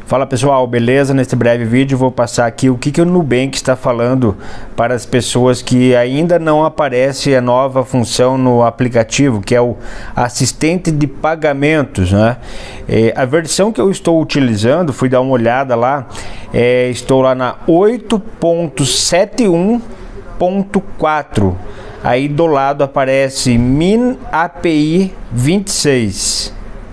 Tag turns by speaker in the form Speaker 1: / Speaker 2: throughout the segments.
Speaker 1: Fala pessoal, beleza? Neste breve vídeo vou passar aqui o que o Nubank está falando para as pessoas que ainda não aparece a nova função no aplicativo, que é o assistente de pagamentos, né? A versão que eu estou utilizando, fui dar uma olhada lá, estou lá na 8.71.4. Aí do lado aparece Min API 26,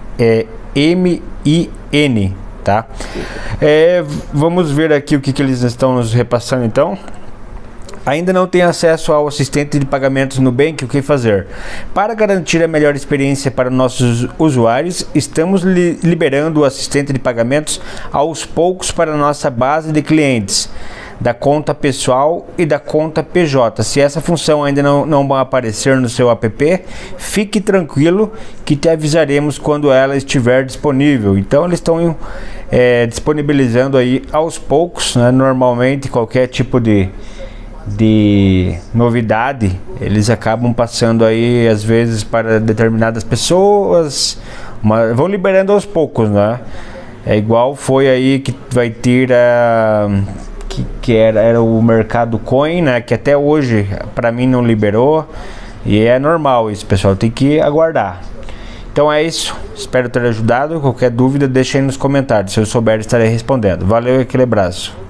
Speaker 1: MIN, tá? Vamos ver aqui o que eles estão nos repassando então. Ainda não tem acesso ao assistente de pagamentos Nubank, o que fazer? Para garantir a melhor experiência para nossos usuários, estamos liberando o assistente de pagamentos aos poucos para a nossa base de clientes da conta pessoal e da conta PJ. Se essa função ainda não aparecer no seu app, fique tranquilo que te avisaremos quando ela estiver disponível. Então eles estão disponibilizando aí aos poucos, né? Normalmente qualquer tipo de novidade eles acabam passando aí às vezes para determinadas pessoas, mas vão liberando aos poucos, né? É igual foi aí que vai ter que era o mercado coin, né, que até hoje para mim não liberou, e é normal isso, pessoal, tem que aguardar. Então é isso, espero ter ajudado. Qualquer dúvida deixa aí nos comentários, se eu souber estarei respondendo. Valeu e aquele abraço.